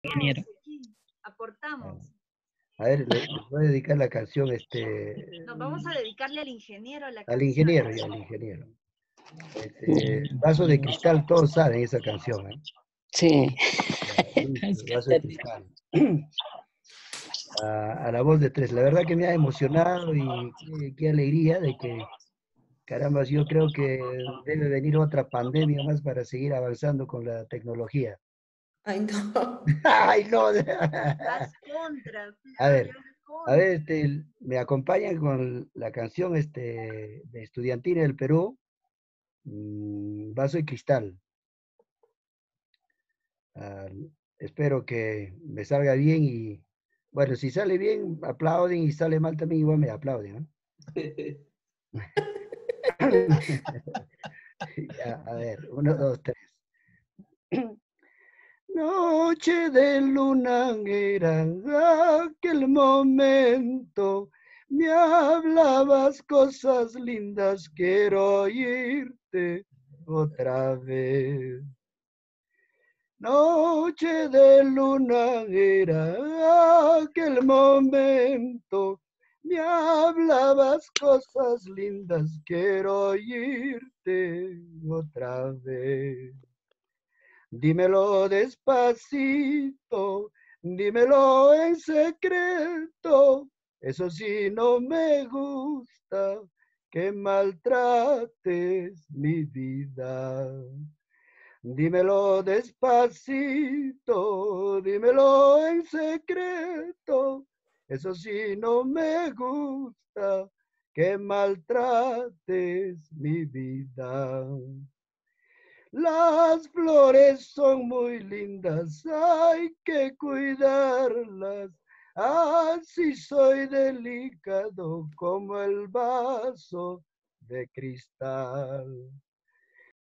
ingeniero. aquí, aportamos. A ver, les voy a dedicar la canción Nos vamos a dedicarle al ingeniero la al canción. ingeniero y al ingeniero. Vaso de cristal, todos saben esa canción, ¿eh? Sí. Ya, listo, vaso de cristal. A la voz de tres. La verdad que me ha emocionado y qué alegría de que, caramba, yo creo que debe venir otra pandemia más para seguir avanzando con la tecnología. Ay, no. Ay, no. Vas contra. A ver, Contra. me acompañan con la canción de Estudiantina del Perú, Vaso de Cristal. Ah, espero que me salga bien y, bueno, si sale bien, aplauden y sale mal también, igual me aplauden, ¿no? Ya, a ver, uno, dos, tres. Noche de luna era aquel momento, me hablabas cosas lindas, quiero oírte otra vez. Noche de luna era aquel momento, me hablabas cosas lindas, quiero oírte otra vez. Dímelo despacito, dímelo en secreto, eso sí no me gusta, que maltrates mi vida. Dímelo despacito, dímelo en secreto, eso sí no me gusta, que maltrates mi vida. Las flores son muy lindas, hay que cuidarlas. Así soy delicado como el vaso de cristal.